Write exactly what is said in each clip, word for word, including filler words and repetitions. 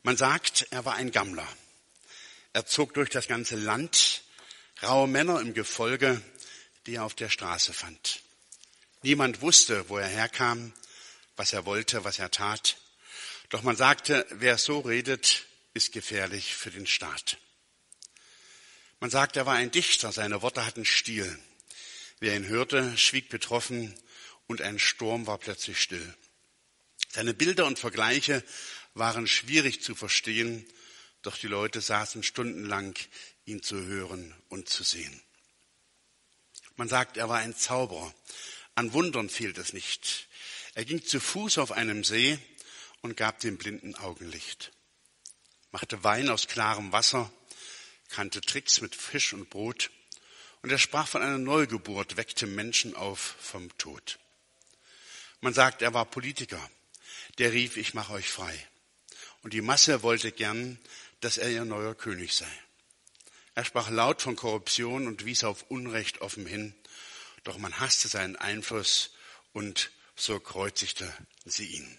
Man sagt, er war ein Gammler. Er zog durch das ganze Land, raue Männer im Gefolge, die er auf der Straße fand. Niemand wusste, wo er herkam, was er wollte, was er tat. Doch man sagte, wer so redet, ist gefährlich für den Staat. Man sagt, er war ein Dichter, seine Worte hatten Stil. Wer ihn hörte, schwieg betroffen und ein Sturm war plötzlich still. Seine Bilder und Vergleiche waren schwierig zu verstehen, doch die Leute saßen stundenlang, ihn zu hören und zu sehen. Man sagt, er war ein Zauberer. An Wundern fehlt es nicht. Er ging zu Fuß auf einem See und gab dem Blinden Augenlicht. Machte Wein aus klarem Wasser, kannte Tricks mit Fisch und Brot. Und er sprach von einer Neugeburt, weckte Menschen auf vom Tod. Man sagt, er war Politiker. Der rief, ich mache euch frei. Und die Masse wollte gern, dass er ihr neuer König sei. Er sprach laut von Korruption und wies auf Unrecht offen hin. Doch man hasste seinen Einfluss und so kreuzigte sie ihn.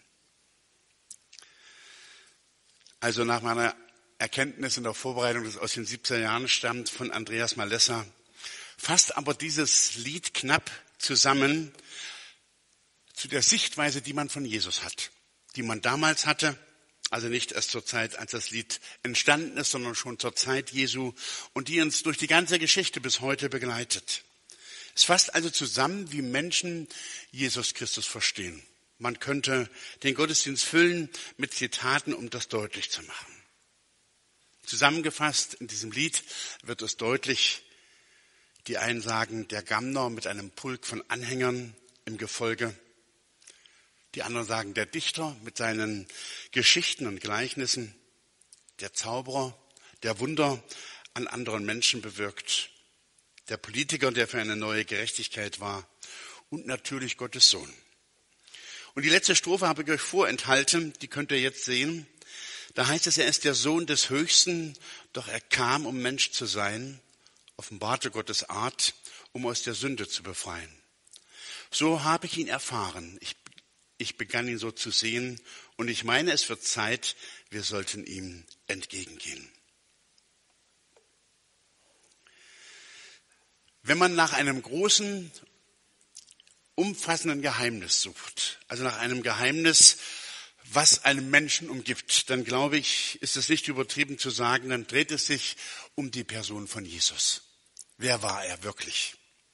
Also nach meiner Erkenntnis in der Vorbereitung, das aus den siebziger Jahren stammt, von Andreas Malessa, fasst aber dieses Lied knapp zusammen zu der Sichtweise, die man von Jesus hat, die man damals hatte, also nicht erst zur Zeit, als das Lied entstanden ist, sondern schon zur Zeit Jesu und die uns durch die ganze Geschichte bis heute begleitet. Es fasst also zusammen, wie Menschen Jesus Christus verstehen. Man könnte den Gottesdienst füllen mit Zitaten, um das deutlich zu machen. Zusammengefasst in diesem Lied wird es deutlich, die einen sagen, der Gammler mit einem Pulk von Anhängern im Gefolge. Die anderen sagen, der Dichter mit seinen Geschichten und Gleichnissen. Der Zauberer, der Wunder an anderen Menschen bewirkt. Der Politiker, der für eine neue Gerechtigkeit war. Und natürlich Gottes Sohn. Und die letzte Strophe habe ich euch vorenthalten, die könnt ihr jetzt sehen. Da heißt es, er ist der Sohn des Höchsten, doch er kam, um Mensch zu sein, offenbarte Gottes Art, um aus der Sünde zu befreien. So habe ich ihn erfahren, ich, ich begann ihn so zu sehen und ich meine, es wird Zeit, wir sollten ihm entgegengehen. Wenn man nach einem großen, umfassenden Geheimnis sucht, also nach einem Geheimnis, was einen Menschen umgibt, dann glaube ich, ist es nicht übertrieben zu sagen, dann dreht es sich um die Person von Jesus. Wer war er wirklich?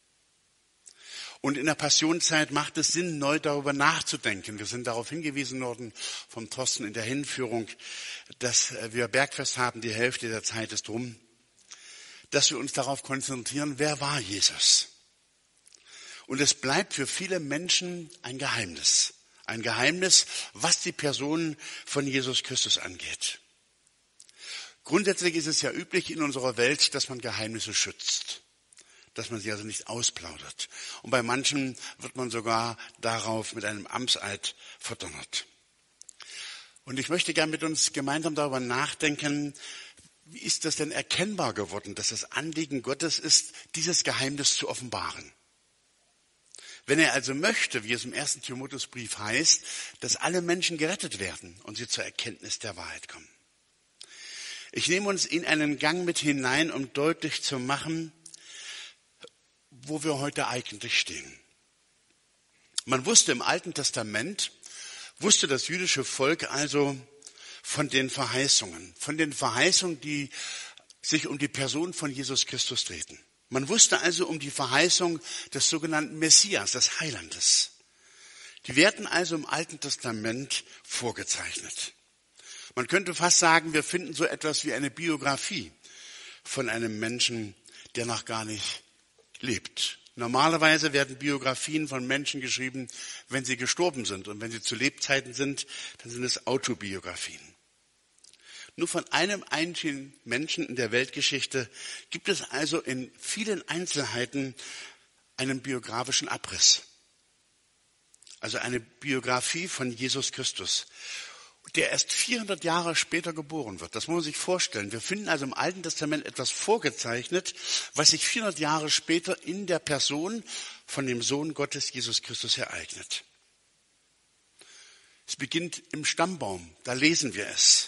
Und in der Passionszeit macht es Sinn, neu darüber nachzudenken. Wir sind darauf hingewiesen worden vom Thorsten in der Hinführung, dass wir Bergfest haben, die Hälfte der Zeit ist rum, dass wir uns darauf konzentrieren, wer war Jesus? Und es bleibt für viele Menschen ein Geheimnis. Ein Geheimnis, was die Person von Jesus Christus angeht. Grundsätzlich ist es ja üblich in unserer Welt, dass man Geheimnisse schützt. Dass man sie also nicht ausplaudert. Und bei manchen wird man sogar darauf mit einem Amtseid verdonnert. Und ich möchte gerne mit uns gemeinsam darüber nachdenken, wie ist das denn erkennbar geworden, dass das Anliegen Gottes ist, dieses Geheimnis zu offenbaren. Wenn er also möchte, wie es im ersten Timotheusbrief heißt, dass alle Menschen gerettet werden und sie zur Erkenntnis der Wahrheit kommen. Ich nehme uns in einen Gang mit hinein, um deutlich zu machen, wo wir heute eigentlich stehen. Man wusste im Alten Testament, wusste das jüdische Volk also von den Verheißungen, von den Verheißungen, die sich um die Person von Jesus Christus drehten. Man wusste also um die Verheißung des sogenannten Messias, des Heilandes. Die werden also im Alten Testament vorgezeichnet. Man könnte fast sagen, wir finden so etwas wie eine Biografie von einem Menschen, der noch gar nicht lebt. Normalerweise werden Biografien von Menschen geschrieben, wenn sie gestorben sind. Und wenn sie zu Lebzeiten sind, dann sind es Autobiografien. Nur von einem einzigen Menschen in der Weltgeschichte gibt es also in vielen Einzelheiten einen biografischen Abriss. Also eine Biografie von Jesus Christus, der erst vierhundert Jahre später geboren wird. Das muss man sich vorstellen. Wir finden also im Alten Testament etwas vorgezeichnet, was sich vierhundert Jahre später in der Person von dem Sohn Gottes, Jesus Christus, ereignet. Es beginnt im Stammbaum, da lesen wir es.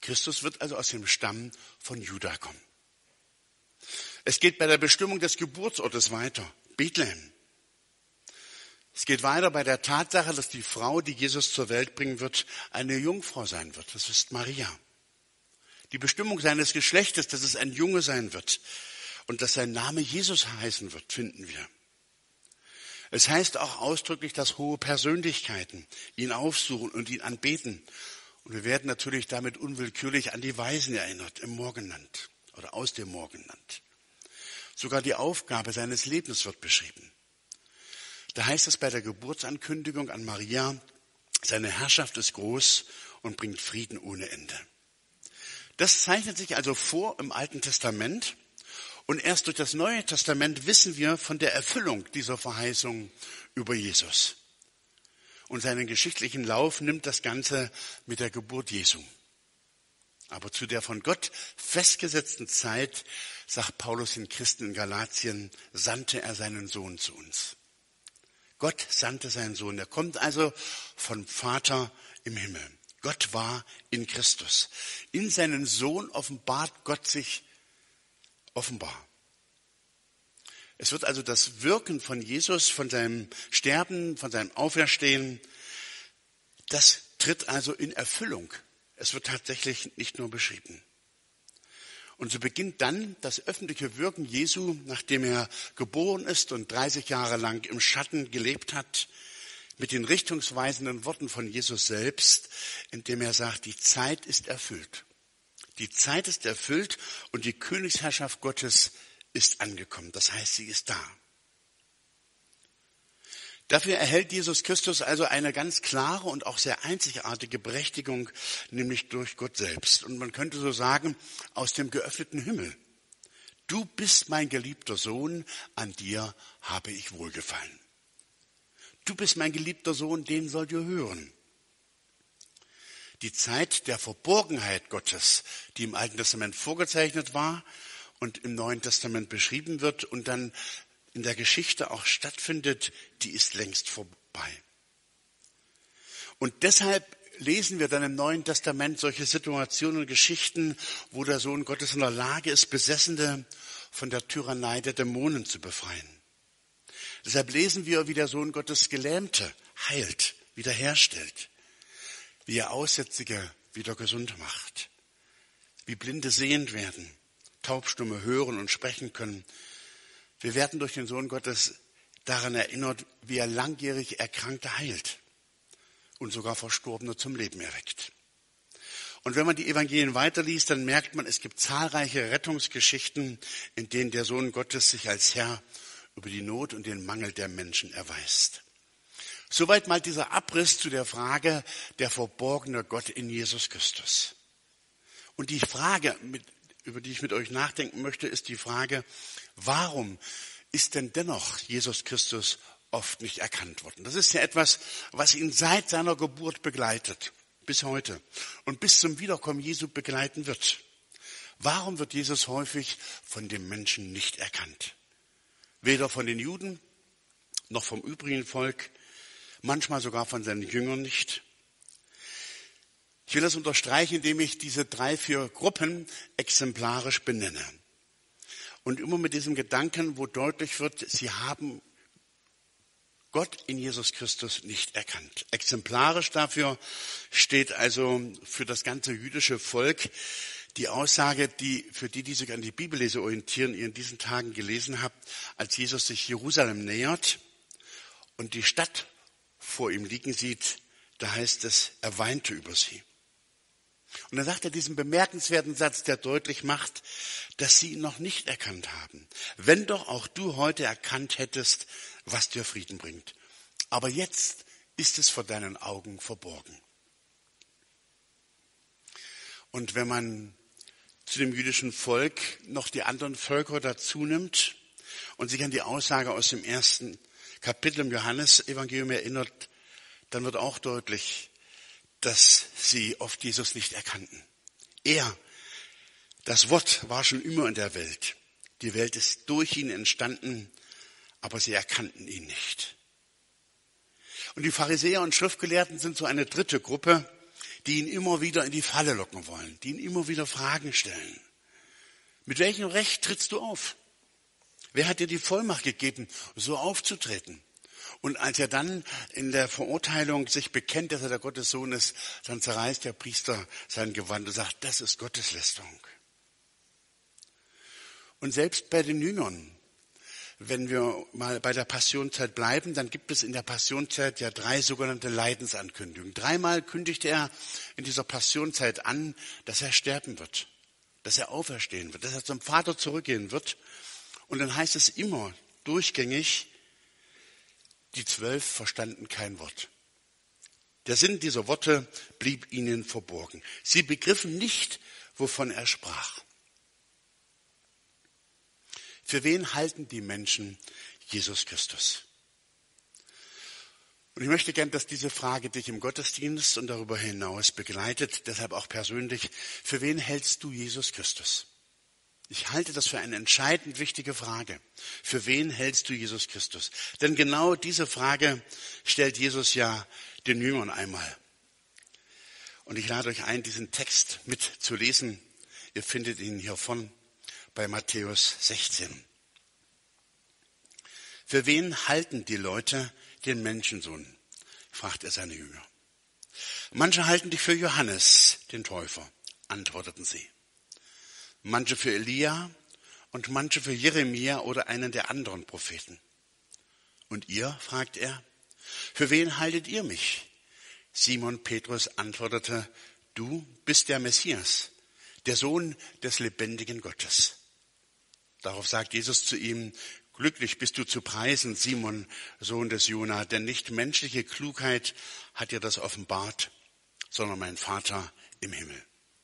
Christus wird also aus dem Stamm von Juda kommen. Es geht bei der Bestimmung des Geburtsortes weiter, Bethlehem. Es geht weiter bei der Tatsache, dass die Frau, die Jesus zur Welt bringen wird, eine Jungfrau sein wird. Das ist Maria. Die Bestimmung seines Geschlechtes, dass es ein Junge sein wird und dass sein Name Jesus heißen wird, finden wir. Es heißt auch ausdrücklich, dass hohe Persönlichkeiten ihn aufsuchen und ihn anbeten. Und wir werden natürlich damit unwillkürlich an die Weisen erinnert im Morgenland oder aus dem Morgenland. Sogar die Aufgabe seines Lebens wird beschrieben. Da heißt es bei der Geburtsankündigung an Maria, seine Herrschaft ist groß und bringt Frieden ohne Ende. Das zeichnet sich also vor im Alten Testament und erst durch das Neue Testament wissen wir von der Erfüllung dieser Verheißung über Jesus. Und seinen geschichtlichen Lauf nimmt das Ganze mit der Geburt Jesu. Aber zu der von Gott festgesetzten Zeit, sagt Paulus den Christen in Galatien, sandte er seinen Sohn zu uns. Gott sandte seinen Sohn. Er kommt also vom Vater im Himmel. Gott war in Christus. In seinen Sohn offenbart Gott sich offenbar. Es wird also das Wirken von Jesus, von seinem Sterben, von seinem Auferstehen, das tritt also in Erfüllung. Es wird tatsächlich nicht nur beschrieben. Und so beginnt dann das öffentliche Wirken Jesu, nachdem er geboren ist und dreißig Jahre lang im Schatten gelebt hat, mit den richtungsweisenden Worten von Jesus selbst, indem er sagt, die Zeit ist erfüllt. Die Zeit ist erfüllt und die Königsherrschaft Gottes ist angekommen. Das heißt, sie ist da. Dafür erhält Jesus Christus also eine ganz klare und auch sehr einzigartige Berechtigung, nämlich durch Gott selbst. Und man könnte so sagen, aus dem geöffneten Himmel. Du bist mein geliebter Sohn, an dir habe ich wohlgefallen. Du bist mein geliebter Sohn, den sollt ihr hören. Die Zeit der Verborgenheit Gottes, die im Alten Testament vorgezeichnet war und im Neuen Testament beschrieben wird und dann in der Geschichte auch stattfindet, die ist längst vorbei. Und deshalb lesen wir dann im Neuen Testament solche Situationen und Geschichten, wo der Sohn Gottes in der Lage ist, Besessene von der Tyrannei der Dämonen zu befreien. Deshalb lesen wir, wie der Sohn Gottes Gelähmte heilt, wiederherstellt, wie er Aussätzige wieder gesund macht, wie Blinde sehend werden, Taubstumme hören und sprechen können. Wir werden durch den Sohn Gottes daran erinnert, wie er langjährig Erkrankte heilt und sogar Verstorbene zum Leben erweckt. Und wenn man die Evangelien weiterliest, dann merkt man, es gibt zahlreiche Rettungsgeschichten, in denen der Sohn Gottes sich als Herr über die Not und den Mangel der Menschen erweist. Soweit mal dieser Abriss zu der Frage, der verborgene Gott in Jesus Christus. Und die Frage, mit, über die ich mit euch nachdenken möchte, ist die Frage, warum ist denn dennoch Jesus Christus oft nicht erkannt worden? Das ist ja etwas, was ihn seit seiner Geburt begleitet, bis heute und bis zum Wiederkommen Jesu begleiten wird. Warum wird Jesus häufig von den Menschen nicht erkannt? Weder von den Juden noch vom übrigen Volk, manchmal sogar von seinen Jüngern nicht. Ich will das unterstreichen, indem ich diese drei, vier Gruppen exemplarisch benenne. Und immer mit diesem Gedanken, wo deutlich wird, sie haben Gott in Jesus Christus nicht erkannt. Exemplarisch dafür steht also für das ganze jüdische Volk die Aussage, die für die, die sich an die Bibellese orientieren, ihr in diesen Tagen gelesen habt, als Jesus sich Jerusalem nähert und die Stadt vor ihm liegen sieht, da heißt es, er weinte über sie. Und dann sagt er diesen bemerkenswerten Satz, der deutlich macht, dass sie ihn noch nicht erkannt haben. Wenn doch auch du heute erkannt hättest, was dir Frieden bringt. Aber jetzt ist es vor deinen Augen verborgen. Und wenn man zu dem jüdischen Volk noch die anderen Völker dazu nimmt und sich an die Aussage aus dem ersten Kapitel im Johannesevangelium erinnert, dann wird auch deutlich, dass sie oft Jesus nicht erkannten. Er, das Wort, war schon immer in der Welt. Die Welt ist durch ihn entstanden, aber sie erkannten ihn nicht. Und die Pharisäer und Schriftgelehrten sind so eine dritte Gruppe, die ihn immer wieder in die Falle locken wollen, die ihn immer wieder Fragen stellen. Mit welchem Recht trittst du auf? Wer hat dir die Vollmacht gegeben, so aufzutreten? Und als er dann in der Verurteilung sich bekennt, dass er der Gottessohn ist, dann zerreißt der Priester sein Gewand und sagt, das ist Gotteslästerung. Und selbst bei den Jüngern, wenn wir mal bei der Passionszeit bleiben, dann gibt es in der Passionszeit ja drei sogenannte Leidensankündigungen. Dreimal kündigt er in dieser Passionszeit an, dass er sterben wird, dass er auferstehen wird, dass er zum Vater zurückgehen wird. Und dann heißt es immer durchgängig, die Zwölf verstanden kein Wort. Der Sinn dieser Worte blieb ihnen verborgen. Sie begriffen nicht, wovon er sprach. Für wen halten die Menschen Jesus Christus? Und ich möchte gern, dass diese Frage dich im Gottesdienst und darüber hinaus begleitet, deshalb auch persönlich. Für wen hältst du Jesus Christus? Ich halte das für eine entscheidend wichtige Frage. Für wen hältst du Jesus Christus? Denn genau diese Frage stellt Jesus ja den Jüngern einmal. Und ich lade euch ein, diesen Text mitzulesen. Ihr findet ihn hier vorn bei Matthäus sechzehn. Für wen halten die Leute den Menschensohn? Fragt er seine Jünger. Manche halten dich für Johannes, den Täufer, antworteten sie. Manche für Elia und manche für Jeremia oder einen der anderen Propheten. Und ihr, fragt er, für wen haltet ihr mich? Simon Petrus antwortete, du bist der Messias, der Sohn des lebendigen Gottes. Darauf sagt Jesus zu ihm, glücklich bist du zu preisen, Simon, Sohn des Jona, denn nicht menschliche Klugheit hat dir das offenbart, sondern mein Vater im Himmel.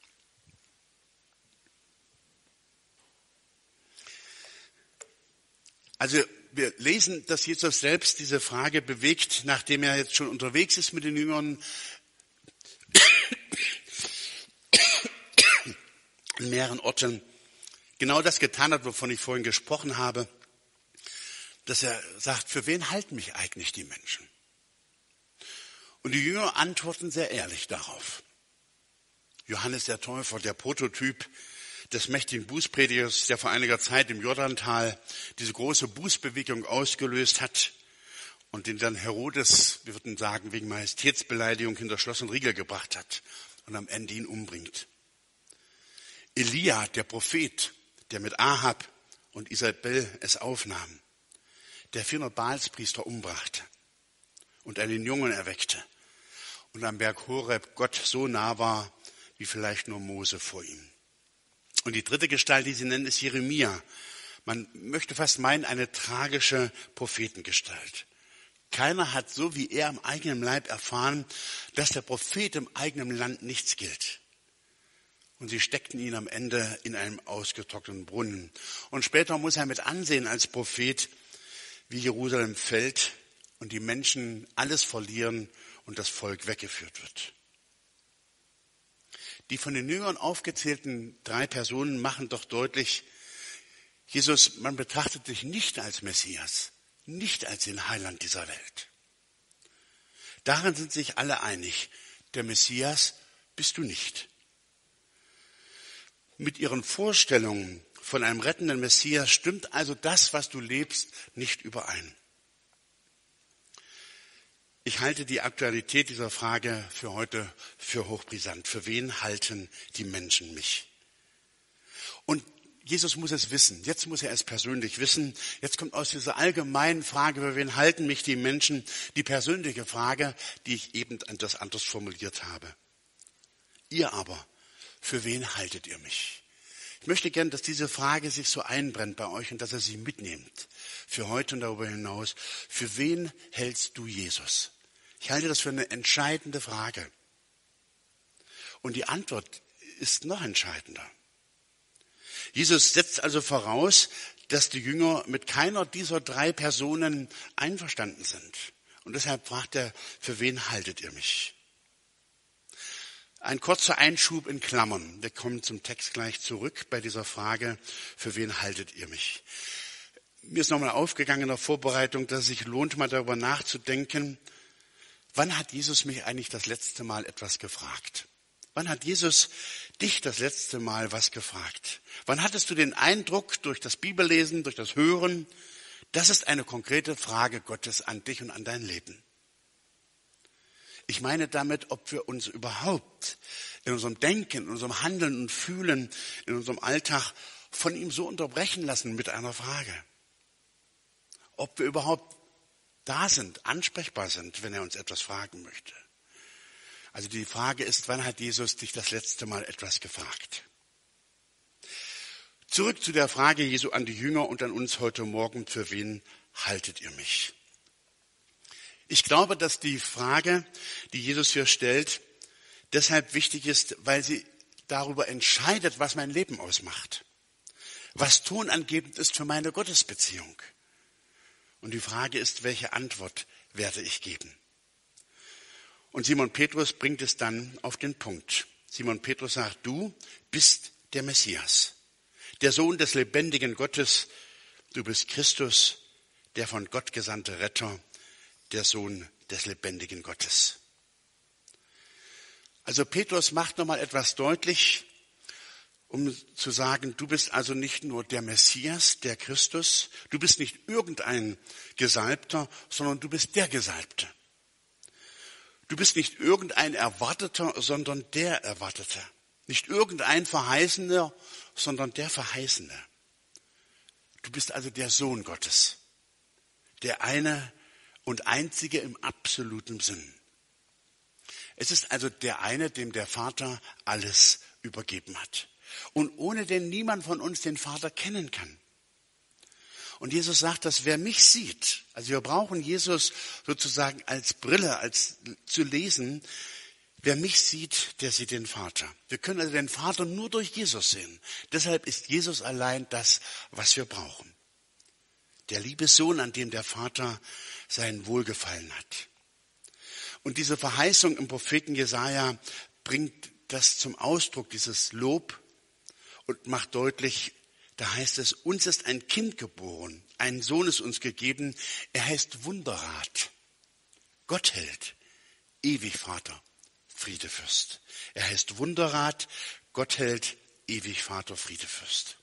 Also wir lesen, dass Jesus selbst diese Frage bewegt, nachdem er jetzt schon unterwegs ist mit den Jüngern in mehreren Orten, genau das getan hat, wovon ich vorhin gesprochen habe, dass er sagt, für wen halten mich eigentlich die Menschen? Und die Jünger antworten sehr ehrlich darauf. Johannes der Täufer, der Prototyp des mächtigen Bußpredigers, der vor einiger Zeit im Jordantal diese große Bußbewegung ausgelöst hat und den dann Herodes, wir würden sagen, wegen Majestätsbeleidigung hinter Schloss und Riegel gebracht hat und am Ende ihn umbringt. Elia, der Prophet, der mit Ahab und Isabel es aufnahm, der vierhundert Baalspriester umbrachte und einen Jungen erweckte und am Berg Horeb Gott so nah war, wie vielleicht nur Mose vor ihm. Und die dritte Gestalt, die sie nennen, ist Jeremia. Man möchte fast meinen, eine tragische Prophetengestalt. Keiner hat so wie er am eigenen Leib erfahren, dass der Prophet im eigenen Land nichts gilt. Und sie steckten ihn am Ende in einem ausgetrockneten Brunnen. Und später muss er mit ansehen als Prophet, wie Jerusalem fällt und die Menschen alles verlieren und das Volk weggeführt wird. Die von den Jüngern aufgezählten drei Personen machen doch deutlich, Jesus, man betrachtet dich nicht als Messias, nicht als den Heiland dieser Welt. Darin sind sich alle einig, der Messias bist du nicht. Mit ihren Vorstellungen von einem rettenden Messias stimmt also das, was du lebst, nicht überein. Ich halte die Aktualität dieser Frage für heute für hochbrisant. Für wen halten die Menschen mich? Und Jesus muss es wissen. Jetzt muss er es persönlich wissen. Jetzt kommt aus dieser allgemeinen Frage, für wen halten mich die Menschen, die persönliche Frage, die ich eben etwas anders formuliert habe. Ihr aber, für wen haltet ihr mich? Ich möchte gern, dass diese Frage sich so einbrennt bei euch und dass ihr sie mitnehmt. Für heute und darüber hinaus. Für wen hältst du Jesus? Ich halte das für eine entscheidende Frage. Und die Antwort ist noch entscheidender. Jesus setzt also voraus, dass die Jünger mit keiner dieser drei Personen einverstanden sind. Und deshalb fragt er, für wen haltet ihr mich? Ein kurzer Einschub in Klammern. Wir kommen zum Text gleich zurück bei dieser Frage, für wen haltet ihr mich? Mir ist nochmal aufgegangen in der Vorbereitung, dass es sich lohnt, mal darüber nachzudenken, wann hat Jesus mich eigentlich das letzte Mal etwas gefragt? Wann hat Jesus dich das letzte Mal was gefragt? Wann hattest du den Eindruck durch das Bibellesen, durch das Hören, das ist eine konkrete Frage Gottes an dich und an dein Leben? Ich meine damit, ob wir uns überhaupt in unserem Denken, in unserem Handeln und Fühlen, in unserem Alltag von ihm so unterbrechen lassen mit einer Frage. Ob wir überhaupt da sind, ansprechbar sind, wenn er uns etwas fragen möchte. Also die Frage ist, wann hat Jesus dich das letzte Mal etwas gefragt? Zurück zu der Frage Jesu an die Jünger und an uns heute Morgen, für wen haltet ihr mich? Ich glaube, dass die Frage, die Jesus hier stellt, deshalb wichtig ist, weil sie darüber entscheidet, was mein Leben ausmacht. Was tonangebend ist für meine Gottesbeziehung. Und die Frage ist, welche Antwort werde ich geben? Und Simon Petrus bringt es dann auf den Punkt. Simon Petrus sagt, du bist der Messias, der Sohn des lebendigen Gottes. Du bist Christus, der von Gott gesandte Retter, der Sohn des lebendigen Gottes. Also Petrus macht nochmal etwas deutlich, um zu sagen, du bist also nicht nur der Messias, der Christus, du bist nicht irgendein Gesalbter, sondern du bist der Gesalbte. Du bist nicht irgendein Erwarteter, sondern der Erwartete. Nicht irgendein Verheißener, sondern der Verheißene. Du bist also der Sohn Gottes, der eine und einzige im absoluten Sinn. Es ist also der eine, dem der Vater alles übergeben hat. Und ohne den niemand von uns den Vater kennen kann. Und Jesus sagt, dass wer mich sieht, also wir brauchen Jesus sozusagen als Brille, als zu lesen, wer mich sieht, der sieht den Vater. Wir können also den Vater nur durch Jesus sehen. Deshalb ist Jesus allein das, was wir brauchen. Der liebe Sohn, an dem der Vater sein Wohlgefallen hat. Und diese Verheißung im Propheten Jesaja bringt das zum Ausdruck, dieses Lob, und macht deutlich, da heißt es, uns ist ein Kind geboren, ein Sohn ist uns gegeben, er heißt Wunderrat, Gottheld, ewig Vater, Friedefürst. Er heißt Wunderrat, Gottheld, ewig Vater, Friedefürst.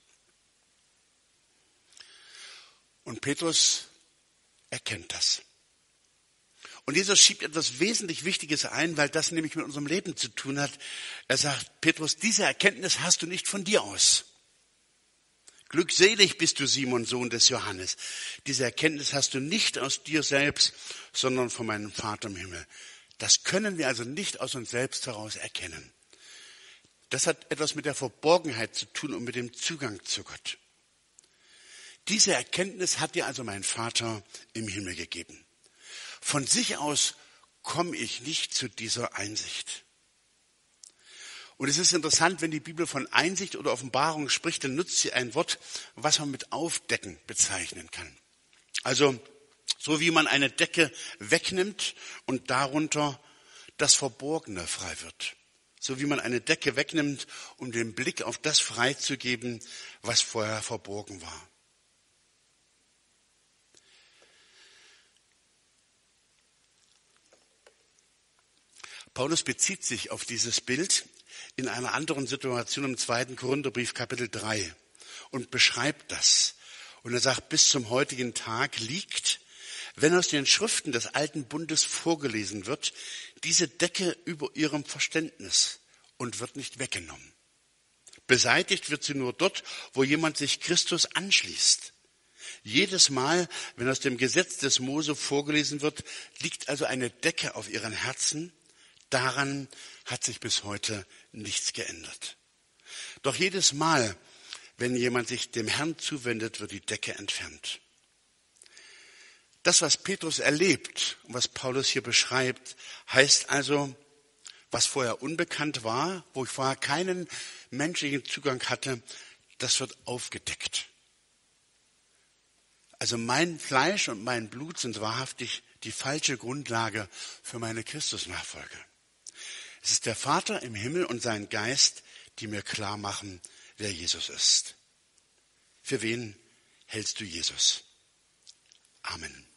Und Petrus erkennt das. Und Jesus schiebt etwas wesentlich Wichtiges ein, weil das nämlich mit unserem Leben zu tun hat. Er sagt, Petrus, diese Erkenntnis hast du nicht von dir aus. Glückselig bist du, Simon, Sohn des Johannes. Diese Erkenntnis hast du nicht aus dir selbst, sondern von meinem Vater im Himmel. Das können wir also nicht aus uns selbst heraus erkennen. Das hat etwas mit der Verborgenheit zu tun und mit dem Zugang zu Gott. Diese Erkenntnis hat dir also mein Vater im Himmel gegeben. Von sich aus komme ich nicht zu dieser Einsicht. Und es ist interessant, wenn die Bibel von Einsicht oder Offenbarung spricht, dann nutzt sie ein Wort, was man mit Aufdecken bezeichnen kann. Also so wie man eine Decke wegnimmt und darunter das Verborgene frei wird. So wie man eine Decke wegnimmt, um den Blick auf das freizugeben, was vorher verborgen war. Paulus bezieht sich auf dieses Bild in einer anderen Situation im zweiten Korintherbrief Kapitel drei und beschreibt das. Und er sagt, bis zum heutigen Tag liegt, wenn aus den Schriften des alten Bundes vorgelesen wird, diese Decke über ihrem Verständnis und wird nicht weggenommen. Beseitigt wird sie nur dort, wo jemand sich Christus anschließt. Jedes Mal, wenn aus dem Gesetz des Mose vorgelesen wird, liegt also eine Decke auf ihren Herzen. Daran hat sich bis heute nichts geändert. Doch jedes Mal, wenn jemand sich dem Herrn zuwendet, wird die Decke entfernt. Das, was Petrus erlebt und was Paulus hier beschreibt, heißt also, was vorher unbekannt war, wo ich vorher keinen menschlichen Zugang hatte, das wird aufgedeckt. Also mein Fleisch und mein Blut sind wahrhaftig die falsche Grundlage für meine Christusnachfolge. Es ist der Vater im Himmel und sein Geist, die mir klar machen, wer Jesus ist. Für wen hältst du Jesus? Amen.